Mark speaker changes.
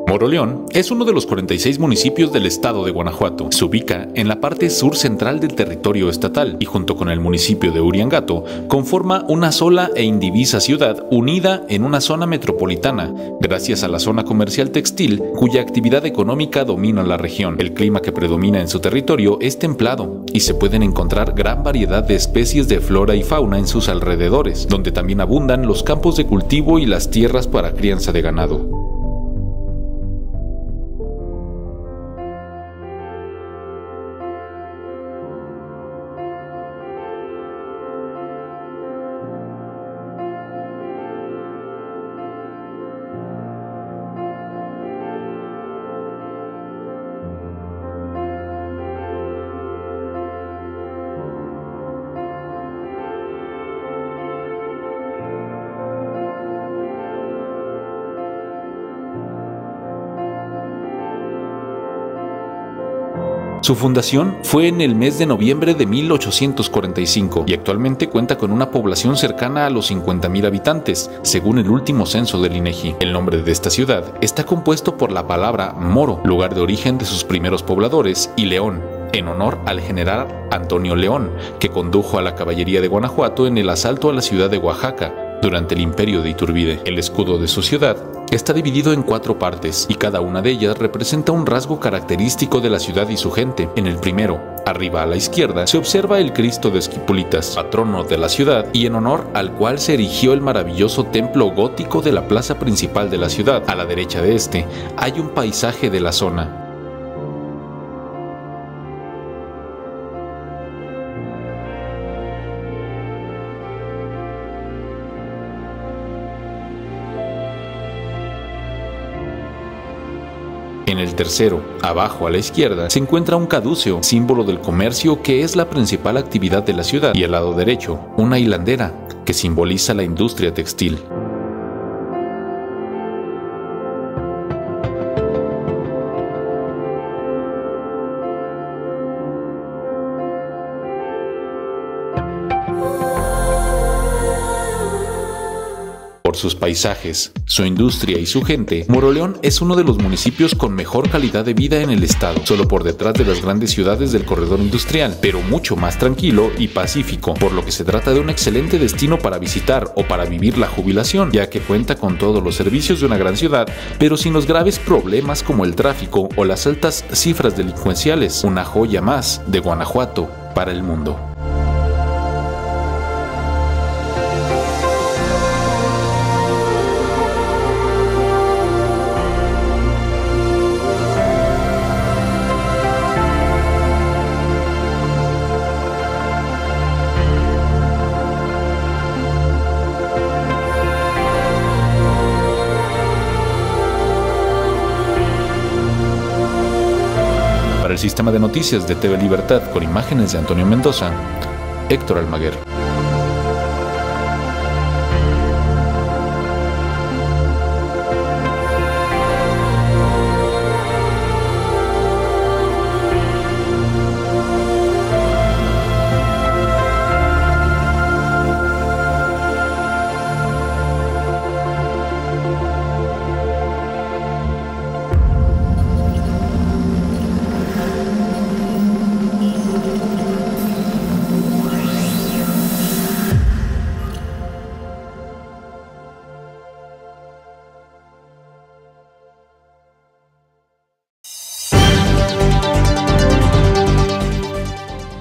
Speaker 1: Moroleón es uno de los 46 municipios del estado de Guanajuato. Se ubica en la parte sur central del territorio estatal y junto con el municipio de Uriangato conforma una sola e indivisa ciudad unida en una zona metropolitana gracias a la zona comercial textil cuya actividad económica domina la región. El clima que predomina en su territorio es templado y se pueden encontrar gran variedad de especies de flora y fauna en sus alrededores, donde también abundan los campos de cultivo y las tierras para crianza de ganado. Su fundación fue en el mes de noviembre de 1845 y actualmente cuenta con una población cercana a los 50,000 habitantes, según el último censo del INEGI. El nombre de esta ciudad está compuesto por la palabra moro, lugar de origen de sus primeros pobladores, y león, en honor al general Antonio León, que condujo a la caballería de Guanajuato en el asalto a la ciudad de Oaxaca durante el imperio de Iturbide. El escudo de su ciudad está dividido en 4 partes y cada una de ellas representa un rasgo característico de la ciudad y su gente. En el primero, arriba a la izquierda, se observa el Cristo de Esquipulitas, patrono de la ciudad y en honor al cual se erigió el maravilloso templo gótico de la plaza principal de la ciudad. A la derecha de este hay un paisaje de la zona. En el tercero, abajo a la izquierda, se encuentra un caduceo, símbolo del comercio que es la principal actividad de la ciudad, y al lado derecho, una hilandera, que simboliza la industria textil. Por sus paisajes, su industria y su gente, Moroleón es uno de los municipios con mejor calidad de vida en el estado, solo por detrás de las grandes ciudades del corredor industrial, pero mucho más tranquilo y pacífico, por lo que se trata de un excelente destino para visitar o para vivir la jubilación, ya que cuenta con todos los servicios de una gran ciudad, pero sin los graves problemas como el tráfico o las altas cifras delincuenciales. Una joya más de Guanajuato para el mundo. Para el sistema de noticias de TV Libertad con imágenes de Antonio Mendoza, Héctor Almaguer.